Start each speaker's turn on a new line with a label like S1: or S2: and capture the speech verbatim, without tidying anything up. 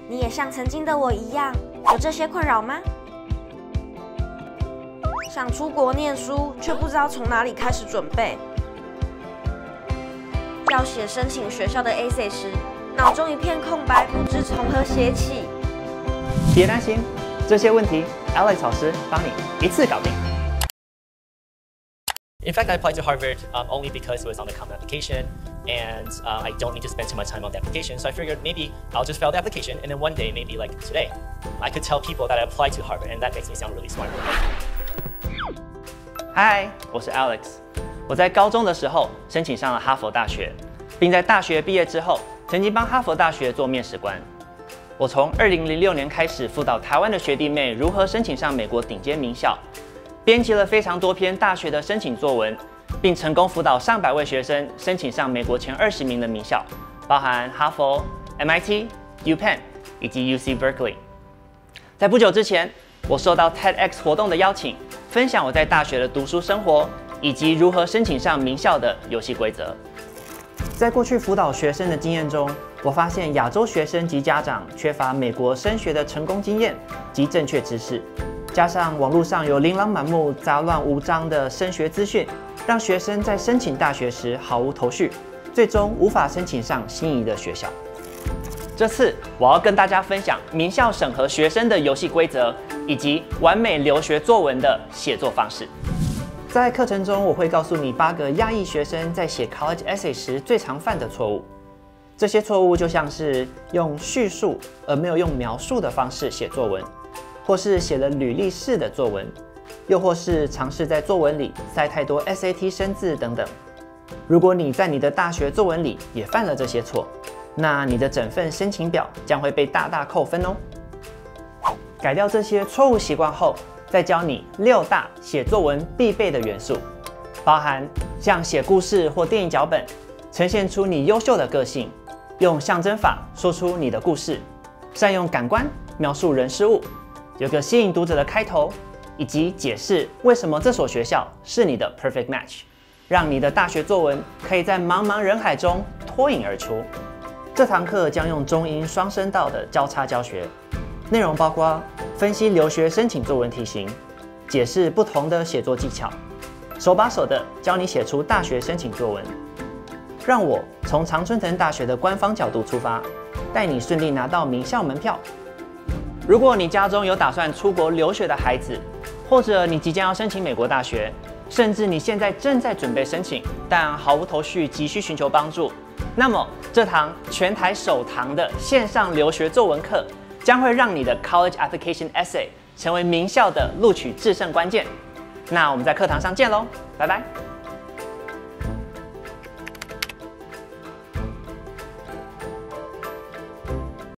S1: 你也像曾经的我一样，有这些困扰吗？想出国念书，却不知道从哪里开始准备；要写申请学校的 essay 时，脑中一片空白，不知从何写起。
S2: 别担心，这些问题 Alex 老师帮你一次搞定。
S3: In fact, I applied to Harvard um, only because it was on the common application, and uh, I don't need to spend too much time on the application. So I figured maybe I'll just fill out the application, and then one day, maybe like today, I could tell people that I applied to Harvard, and that makes me sound really smart.
S2: Hi, 我是 Alex。我在高中的时候申请上了哈佛大学，并在大学毕业之后，曾经帮哈佛大学做面试官。我从二零零六年开始辅导台湾的学弟妹如何申请上美国顶尖名校。 编辑了非常多篇大学的申请作文，并成功辅导上百位学生申请上美国前二十名的名校，包含哈佛、M I T、U Penn 以及 U C Berkeley。在不久之前，我受到 TEDx 活动的邀请，分享我在大学的读书生活，以及如何申请上名校的游戏规则。在过去辅导学生的经验中，我发现亚洲学生及家长缺乏美国升学的成功经验及正确知识。 加上网络上有琳琅满目、杂乱无章的升学资讯，让学生在申请大学时毫无头绪，最终无法申请上心仪的学校。这次我要跟大家分享名校审核学生的游戏规则，以及完美留学作文的写作方式。在课程中，我会告诉你八个亚裔学生在写 college essay 时最常犯的错误。这些错误就像是用叙述而没有用描述的方式写作文。 或是写了履历式的作文，又或是尝试在作文里塞太多 S A T 生字等等。如果你在你的大学作文里也犯了这些错，那你的整份申请表将会被大大扣分哦。改掉这些错误习惯后，再教你六大写作文必备的元素，包含像写故事或电影脚本，呈现出你优秀的个性，用象征法说出你的故事，善用感官描述人事物。 有个吸引读者的开头，以及解释为什么这所学校是你的 perfect match， 让你的大学作文可以在茫茫人海中脱颖而出。这堂课将用中英双声道的交叉教学，内容包括分析留学申请作文题型，解释不同的写作技巧，手把手的教你写出大学申请作文。让我从常春藤大学的官方角度出发，带你顺利拿到名校门票。 如果你家中有打算出国留学的孩子，或者你即将要申请美国大学，甚至你现在正在准备申请，但毫无头绪，急需寻求帮助，那么这堂全台首堂的线上留学作文课，将会让你的 college application essay 成为名校的录取制胜关键。那我们在课堂上见喽，拜拜。